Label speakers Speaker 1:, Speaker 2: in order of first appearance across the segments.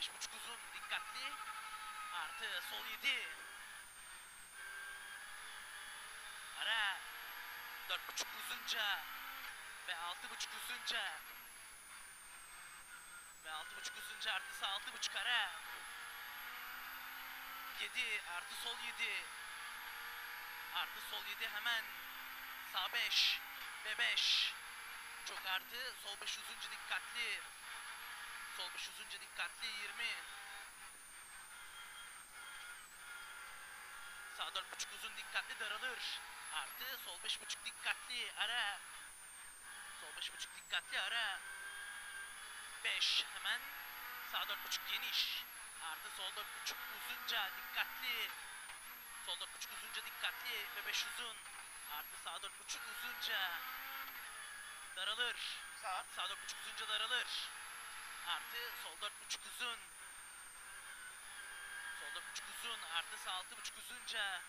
Speaker 1: 5.5 uzun dikkatli. Artı sol 7. Ara. 4.5 uzunca. Ve 6.5 uzunca. Ve 6.5 uzunca artı sağ 6.5 ara. 7 artı sol 7. Artı sol 7 hemen. Sağ 5 ve 5. Çok artı sol 5 uzunca dikkatli. Sol 5 uzunca dikkatli 20. Sağ 4.5 uzun dikkatli daralır. Artı sol 5.5 dikkatli ara. Sol 5.5 dikkatli ara. 5 hemen. Sağ 4.5 geniş. Artı sol 4.5 uzunca dikkatli. Sol 4.5 uzunca dikkatli ve 5 uzun. Artı sağ 4.5 uzunca daralır. Sağ 4.5 uzunca daralır. Artı sol 4.5 uzun. Sol 4.5 uzun artı sağ 6.5 uzunca.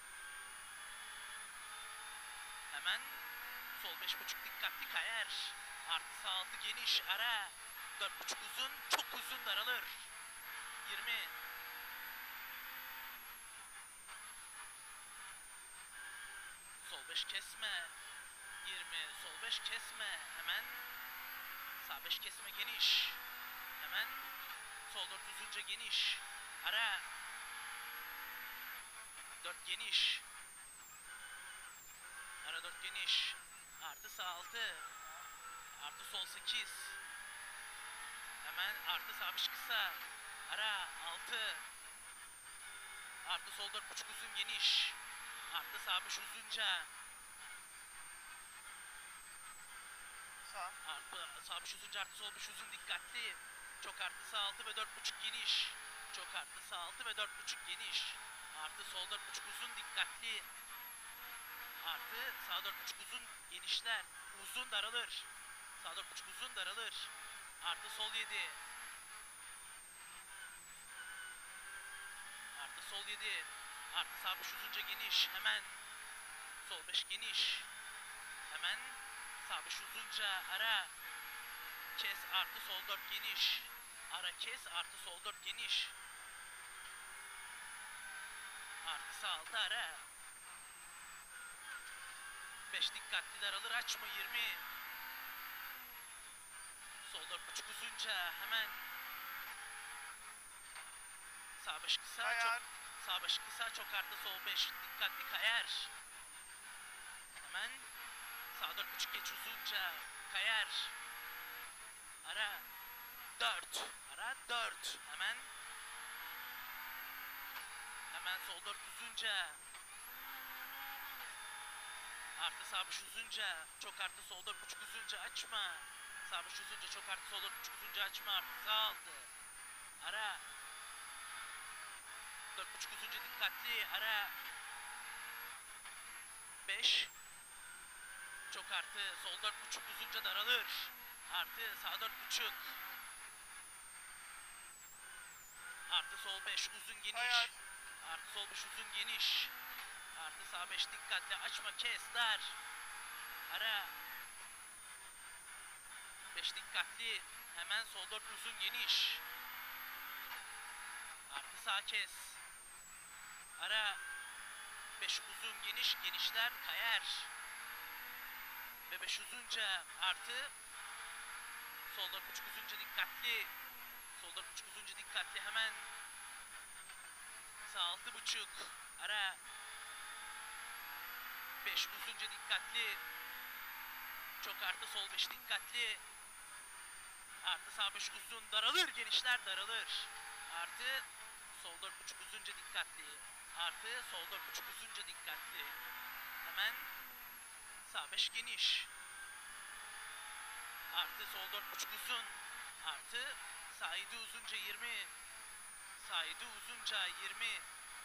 Speaker 1: Hemen sol 5.5 dikkatli kayar. Artı sağ 6 geniş ara. 4.5 uzun çok uzun daralır. 20. Sol 5 kesme. 20. Sol 5 kesme. Hemen. Sağ 5 kesme geniş. Hemen. Sol 4 uzunca geniş. Ara. 4 geniş. Ara 4 geniş. Artı sağ 6. Artı sol 8. Hemen artı sağ 5 kısa. Ara 6. Artı sol 4.5 uzun geniş. Artı sağ 5 uzunca. Artı sağ 5 uzunca artı sol 5 uzun dikkatli. Çok artı sağ 6 ve 4.5 geniş. Çok artı sağ 6 ve 4.5 geniş. Artı sol 4.5 uzun dikkatli. Artı sağ 4.5 uzun genişler. Uzun daralır. Sağ 4.5 uzun daralır. Artı sol 7. Artı sol 7. Artı sağ 5 uzunca geniş. Hemen. Sol 5 geniş. Hemen. Sağ 5 uzunca ara. Kes artı sol 4 geniş. Ara kes artı sol 4 geniş. Artı sağ 6 ara. 5 dikkatli daralır açma 20. Sol 4.5 uzunca hemen. Sağ 5 kısa
Speaker 2: kayar.
Speaker 1: çok. Sağ 5 kısa çok artı sol 5 dikkatli kayar. Hemen. Sağ 4.5 geç uzunca kayar. Ara 4. Ara 4. Hemen. Hemen sol 4 uzunca. Artı sağ 5 uzunca. Çok artı sol 4.5 uzunca açma. Sağ 5 uzunca çok artı sol 4.5 uzunca açma. Artı sağ 6. Ara. 4.5 uzunca dikkatli. Ara. 5. Çok artı sol 4.5 uzunca daralır. Artı sağ 4.5. Artı sol 5 uzun geniş.
Speaker 2: Hayat.
Speaker 1: Artı sol 5 uzun geniş. Artı sağ 5 dikkatli açma kes dar. Ara. 5 dikkatli. Hemen sol 4 uzun geniş. Artı sağ kes. Ara. 5 uzun geniş genişler kayar. Ve 5 uzunca artı sol 4.5 uzunca dikkatli. Sol 4.5 uzunca dikkatli hemen. Sağ 6.5 ara. 5 uzunca dikkatli. Çok artı sol 5 dikkatli. Artı sağ 5 uzun daralır genişler daralır. Artı sol 4.5 uzunca dikkatli. Artı sol 4.5 uzunca dikkatli. Hemen sağ 5 geniş. Artı sol 4.5 uzun. Artı sağ 7 uzunca 20. Sağ 7 uzunca 20.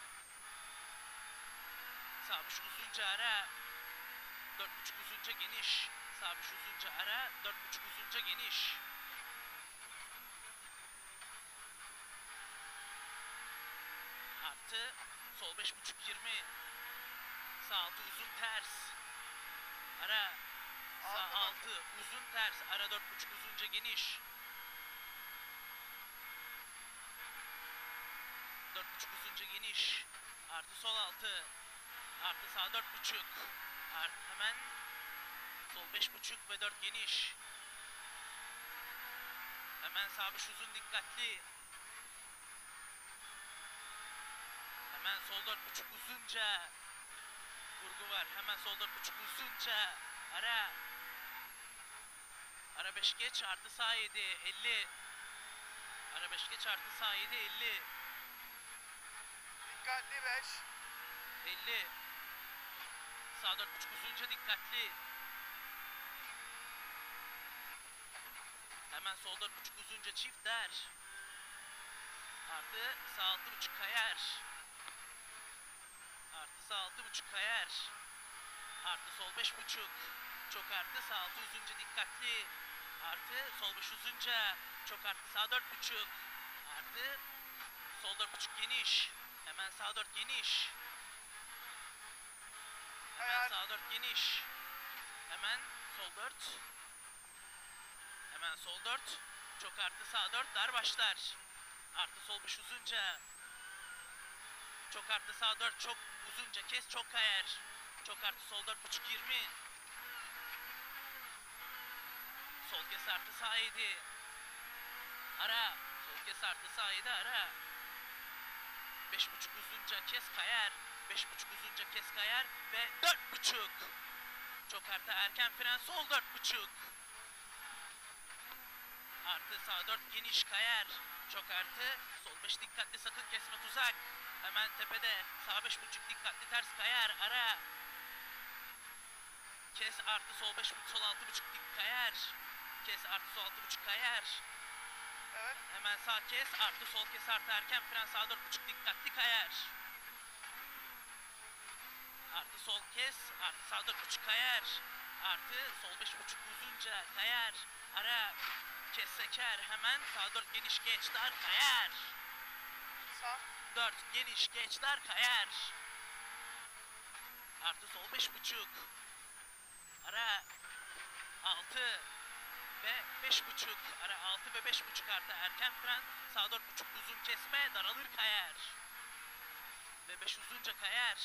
Speaker 1: Sağ 5 uzunca ara. 4.5 uzunca geniş. Sağ 5 uzunca ara. 4.5 uzunca geniş. Artı sol 5.5 20. Sağ 6 uzun ters. Ara. Sağ 6 uzun ters. Ara 4.5 uzunca geniş. sağ 4,5. Hemen sol 5,5 ve 4 geniş. Hemen sağ 5 uzun dikkatli. Hemen sol 4,5 uzunca. Vurgu var. Hemen sol 4,5 uzunca. Ara. Ara 5 geç artı sağ 7 50. Ara 5 geç artı sağ 7 50.
Speaker 2: Dikkatli 5.
Speaker 1: 50. Sağ 4,5 uzunca dikkatli. Hemen sol 4,5 uzunca çift der. Artı sağ 6,5 kayar. Artı sağ 6,5 kayar. Artı sol 5,5. Çok artı sağ 6 uzunca dikkatli. Artı sol 5 uzunca. Çok artı sağ 4,5. Artı sol 4,5 geniş. Hemen sağ 4 geniş. Hemen sağ 4 geniş. Hemen sol 4. Hemen sol 4. Çok artı sağ 4 dar başlar. Artı sol 5 uzunca. Çok artı sağ 4 çok uzunca kes çok kayar. Çok artı sol 4,5 20. Sol kes artı sağ 7. Ara. Sol kes artı sağ 7 ara. 5,5 uzunca kes kayar. 5,5 uzunca kes kayar ve 4,5. Çok artı erken fren sol 4,5. Artı sağ 4 geniş kayar. Çok artı sol 5 dikkatli sakın kesme tuzak. Hemen tepede sağ 5,5 dikkatli ters kayar ara. Kes artı sol 5,5 sol 6,5 dik kayar. Kes artı sol 6,5 kayar.
Speaker 2: Evet.
Speaker 1: Hemen sağ kes artı sol kes artı erken fren sağ 4,5 dikkatli kayar. Artı sol kes artı sağ 4,5 kayar. Artı sol 5,5 uzunca kayar. Ara. Kes seker hemen sağ 4 geniş geç dar kayar.
Speaker 2: Sağ
Speaker 1: 4 geniş geç dar kayar. Artı sol 5,5. Ara 6 ve 5,5. Ara 6 ve 5,5 artı erken fren sağ 4,5 uzun kesme daralır kayar. Ve 5 uzunca kayar.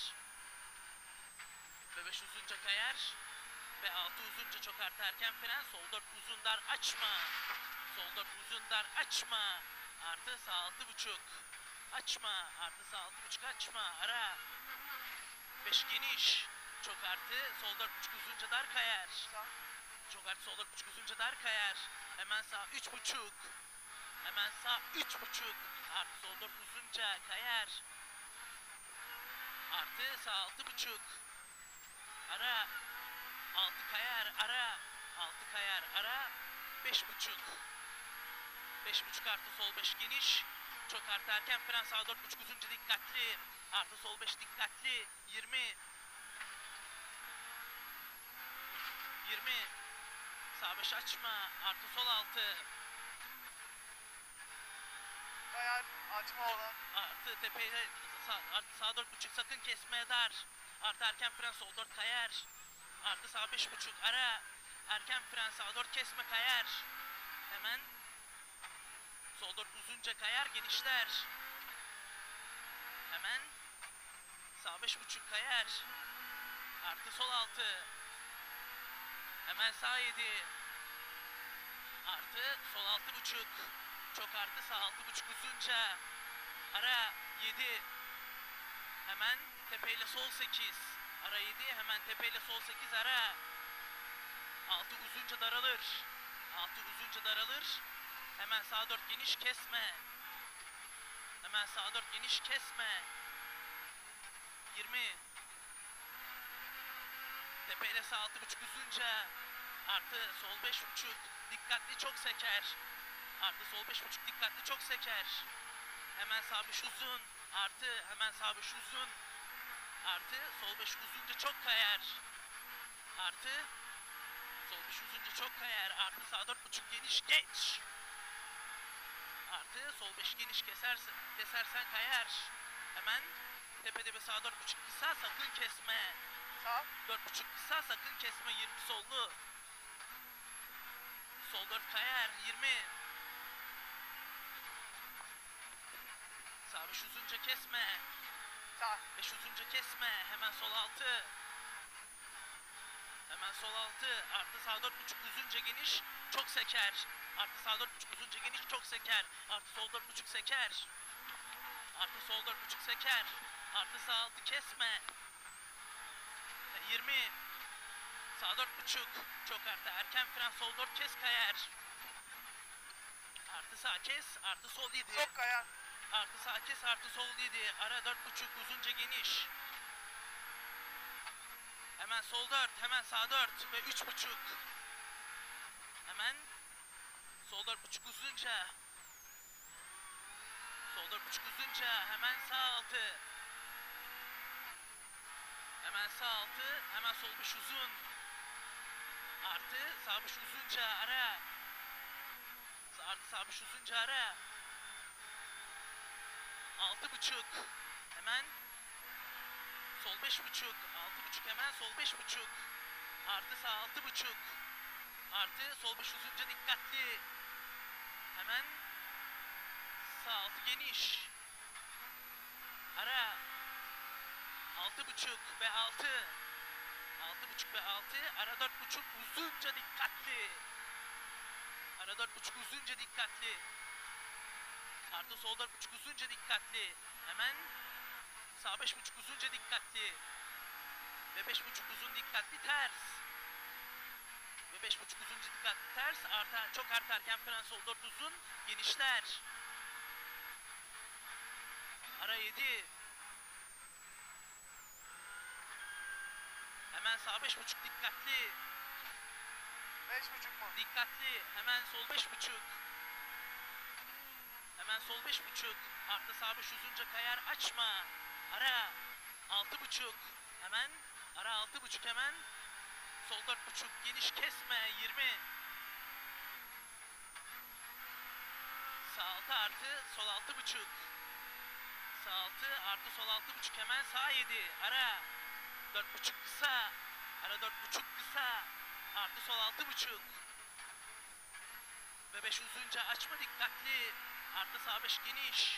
Speaker 1: Ve 5 uzunca kayar. Ve 6 uzunca çok artı erken fren sol 4 uzun dar açma. Sol 4 uzun dar açma. Artı sağ 6,5. Açma. Artı sağ 6,5 açma. Ara. 5 geniş. Çok artı sol 4,5 uzunca dar kayar.
Speaker 2: sağ
Speaker 1: Çok artı sol 4,5 uzunca dar kayar. Hemen sağ 3,5. Hemen sağ 3,5. Artı sol 4 uzunca kayar. Artı sağ 6,5. Ara. 6 kayar ara. 6 kayar ara. 5,5. 5,5 artı sol 5 geniş. Çok artı erken fren sağ 4,5 uzunca dikkatli. Artı sol 5 dikkatli. 20. 20. Sağ 5 açma. Artı sol 6.
Speaker 2: kayar açma olan.
Speaker 1: Artı tepeyle sağ 4,5 sakın kesmeye dar. Artı erken fren sol 4 kayar. Artı sağ 5,5 ara. Erken fren sağ 4 kesme kayar. Hemen sol 4 uzunca kayar genişler. Hemen sağ 5,5 kayar. Artı sol 6. Hemen sağ 7. Artı sol 6,5. Çok artı sağ 6,5 uzunca. Ara 7. Hemen tepeyle sol 8. Ara 7 hemen tepeyle sol 8 ara. 6 uzunca daralır. 6 uzunca daralır. Hemen sağ 4 geniş kesme. Hemen sağ 4 geniş kesme. 20. Tepeyle sağ 6,5 uzunca. Artı sol 5,5 dikkatli çok seker. Artı sol 5,5 dikkatli çok seker. Hemen sağ 5 uzun. Artı hemen sağ 5 uzun. Artı sol 5 uzunca çok kayar. Artı sol 5 uzunca çok kayar. Artı sağ 4,5 geniş geç. Artı sol 5 geniş kesersen kayar. Hemen tepede bir sağ 4,5 kısa sakın kesme.
Speaker 2: Sağ
Speaker 1: 4,5 kısa sakın kesme 20 sollu. Sol 4 kayar 20. Sağ 5 uzunca kesme.
Speaker 2: Sağ.
Speaker 1: 5 uzunca kesme. Hemen sol 6. Hemen sol 6. Artı sağ 4.5 uzunca geniş. Çok seker. Artı sağ 4.5 uzunca geniş. Çok seker. Artı sol 4.5 seker. Artı sol 4.5 seker. Artı sağ 6 kesme. 20. Sağ 4.5. Çok artı. Erken fren sol 4 kes kayar. Artı sağ kes. Artı sol 7.
Speaker 2: Çok kayar.
Speaker 1: Artı sağ kes. Artı sol 7. Ara 4.5 uzunca geniş. Hemen sol 4. Hemen sağ 4. Ve 3.5. Hemen sol 4.5 uzunca. Sol 4.5 uzunca. Hemen sağ 6. Hemen sağ 6. Hemen sol 5 uzun. Artı sağ 5 uzunca ara. Artı sağ 5 uzunca ara. 6.5. Hemen sol 5.5. 6.5 hemen sol 5.5. Artı sağ 6.5. Artı sol 5 uzunca dikkatli. Hemen sağ 6 geniş. Ara. 6.5 ve 6. 6.5 ve 6. Ara 4.5 uzunca dikkatli. Ara 4.5 uzunca dikkatli. Artı sol 4.5 uzunca dikkatli. Hemen sağ 5.5 uzunca dikkatli. Ve 5.5 uzun dikkatli ters. Ve 5.5 uzunca dikkatli ters. Artar, çok artarken fren sol 4 uzun genişler. Ara 7. Hemen sağ 5.5 dikkatli.
Speaker 2: 5.5 mu?
Speaker 1: Dikkatli. Hemen sol 5.5. Hemen sol 5.5. Artı sağ 5 uzunca kayar. Açma. Ara. 6.5. Hemen. Ara 6.5 hemen. Sol 4.5. Geniş kesme. 20. Sağ 6 artı sol 6.5. Sağ 6 artı sol 6.5 hemen sağ 7. Ara. 4.5 kısa. Ara 4.5 kısa. Artı sol 6.5. Ve 5 uzunca açma dikkatli. Artı sağ 5 geniş.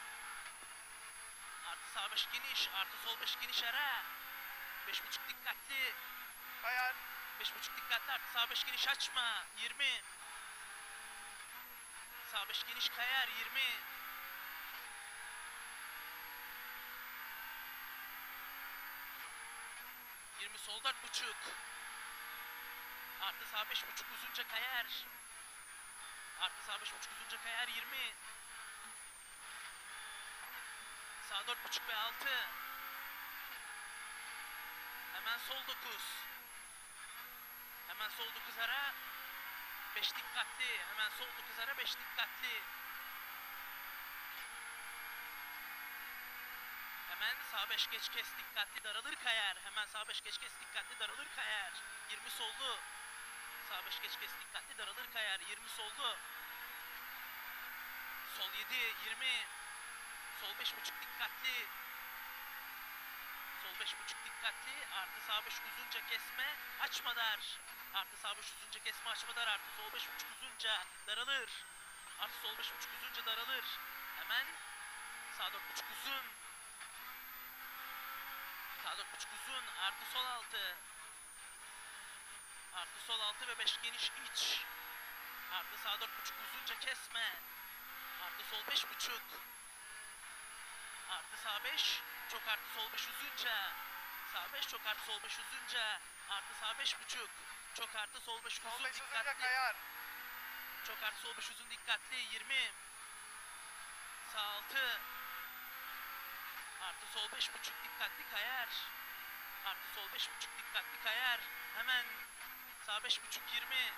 Speaker 1: Artı sağ 5 geniş. Artı sol 5 geniş ara. 5.5 dikkatli.
Speaker 2: Kayar.
Speaker 1: 5.5 dikkatli. Artı sağ 5 geniş açma. 20. Sağ 5 geniş kayar. 20. Sol 4.5. Artı sağ 5.5 uzunca kayar. Artı sağ 5.5 uzunca kayar 20. Sağ 4.5 ve 6. Hemen sol 9. Hemen sol 9 ara. 5 dikkatli. Hemen sol 9 ara 5 dikkatli. Hemen sağ 5 geç kes dikkatli daralır kayar. Hemen sağ 5 geç kes dikkatli daralır kayar. 20 sollu. Sağ 5 geç kes dikkatli daralır kayar. 20 sollu. Sol 7 20. Sol 5.5 dikkatli. Sol 5.5 dikkatli. Artı sağ 5 uzunca kesme. Açma dar. Artı sağ 5 uzunca kesme açma dar. Artı sol 5.5 uzunca daralır. Artı sol 5.5 uzunca daralır. Hemen sağ 4.5 uzun. Sağ 4.5 uzun. Artı sol 6. Artı sol 6 ve 5 geniş iç. Artı sağ 4.5 uzunca kesme. Artı sol 5.5. Artı sağ 5. Çok artı sol 5 uzunca. Sağ 5 çok artı sol 5 uzunca. Artı sağ 5.5. Çok artı sol 5
Speaker 2: Sol
Speaker 1: uzun
Speaker 2: 5 uzunca
Speaker 1: dikkatli.
Speaker 2: kayar.
Speaker 1: Çok artı sol 5 uzun dikkatli. 20. Sağ 6. Artı sol 5.5 dikkatli kayar. Artı sol 5.5 dikkatli kayar. Hemen sağ 5.5 20.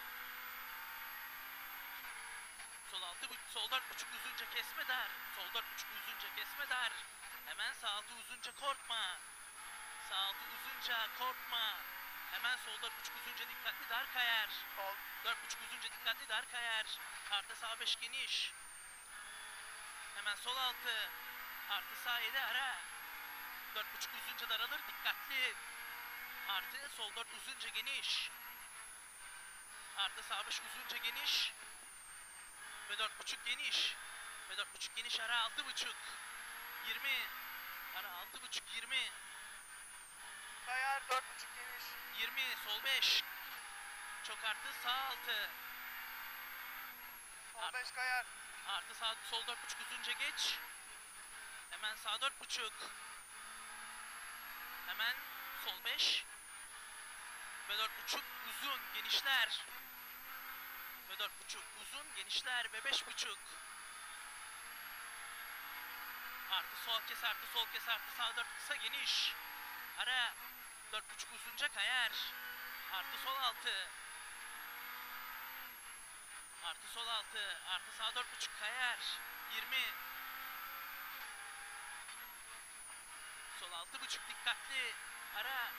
Speaker 1: Sol 6 sol 4.5 uzunca kesme dar. Sol 4.5 uzunca kesme dar. Hemen sağ 6 uzunca korkma. Sağ 6 uzunca korkma. Hemen sol 4.5 uzunca dikkatli dar kayar.
Speaker 2: Sol.
Speaker 1: 4.5 uzunca dikkatli dar kayar. Artı sağ 5 geniş. Hemen sol 6. Artı sağ 7 ara. 4.5 uzunca daralır dikkatli. Artı sol 4 uzunca geniş. Artı sağ 5 uzunca geniş. Ve 4.5 geniş. Ve 4.5 geniş ara 6.5. 20. Ara 6.5 20.
Speaker 2: Kayar 4.5 geniş.
Speaker 1: 20 sol 5. Çok arttı sağ 6.
Speaker 2: Sol 5 kayar.
Speaker 1: Artı sağ sol 4.5 uzunca geç. Hemen sağ 4.5. Hemen sol 5. Ve 4.5 uzun genişler. Ve 4.5 uzun genişler ve 5.5. Artı sol kes artı sol kes artı sağ 4 kısa geniş. Ara 4.5 uzunca kayar. Artı sol 6. Artı sol 6. Artı sağ 4.5 kayar. 20. Sol 6.5 dikkatli. Ara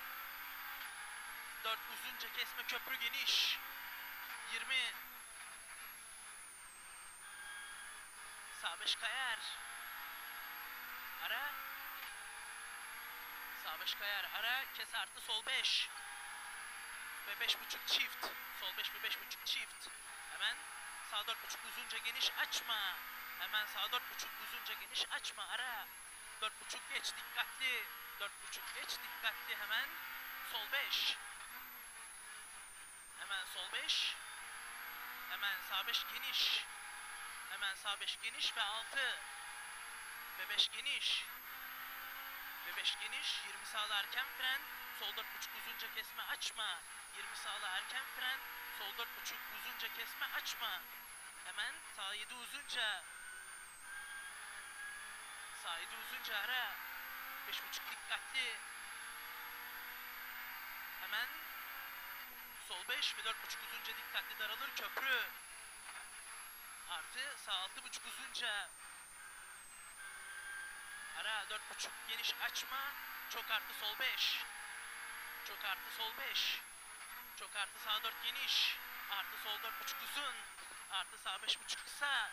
Speaker 1: 4 uzunca kesme köprü geniş. 20. Sağ 5 kayar. Ara. Sağ 5 kayar. Ara kes artı sol 5. Ve 5.5 çift. Sol 5 ve 5.5 çift. Hemen sağ 4.5 uzunca geniş açma. Hemen sağ 4.5 uzunca geniş açma. Ara. 4.5 geç dikkatli. 4.5 geç dikkatli. Hemen sol 5. Hemen sol 5. Hemen sağ 5 geniş. Hemen sağ 5 geniş ve 6. Ve 5 geniş. Ve 5 geniş. 20 sağla erken fren. Sol 4.5 uzunca kesme açma. 20 sağla erken fren. Sol 4.5 uzunca kesme açma. Hemen sağ 7 uzunca. Sağ 7 uzunca ara. 5.5 dikkatli. Hemen sol 5 ve 4.5 uzunca dikkatli daralır köprü. Artı sağ 6.5 uzunca. Ara 4.5 geniş açma. Çok artı sol 5. Çok artı sol 5. Çok artı sağ 4 geniş. Artı sol 4.5 uzun. Artı sağ 5.5 kısa.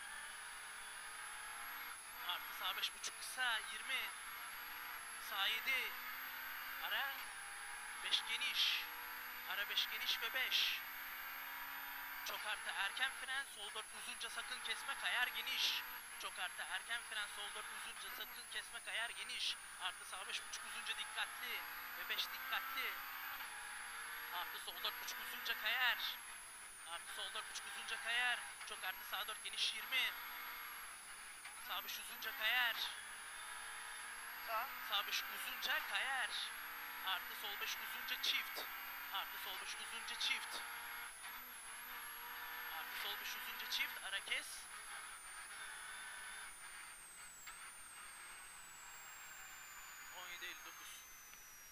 Speaker 1: Artı sağ 5.5 kısa. 20. Sağ 7. Ara 5 geniş. Ara 5 geniş ve 5. Çok artı erken fren. Sol 4 uzunca sakın kesme kayar geniş. Çok artı erken fren. Sol 4 uzunca sakın kesme kayar geniş. Artı sağ 5.5 uzunca dikkatli. Ve 5 dikkatli. Artı sol 4.5 uzunca kayar. Artı sol 4.5 uzunca kayar. Çok artı sağ 4 geniş 20. Sağ 5 uzunca kayar.
Speaker 2: Sağ.
Speaker 1: Sağ 5 uzunca kayar. Artı sol 5 uzunca çift. Artı sol 5 uzunca çift. Artı sol 5 uzunca çift. Ara kes.